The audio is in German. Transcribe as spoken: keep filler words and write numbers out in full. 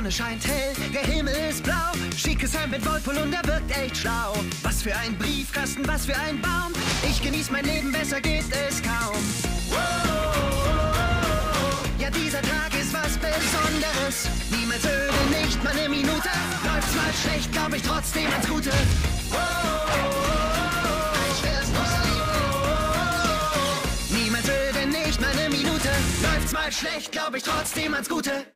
Sonne scheint hell, der Himmel ist blau. Schickes Hemd mit Wollpullover und er wirkt echt schlau. Was für ein Briefkasten, was für ein Baum. Ich genieß mein Leben, besser geht es kaum. Ja, dieser Tag ist was Besonderes. Niemals öde, nicht mal eine Minute. Läuft's mal schlecht, glaub ich trotzdem ans Gute. Ich wär's noch lieb. Niemals öde, nicht mal eine Minute. Läuft's mal schlecht, glaub ich trotzdem ans Gute.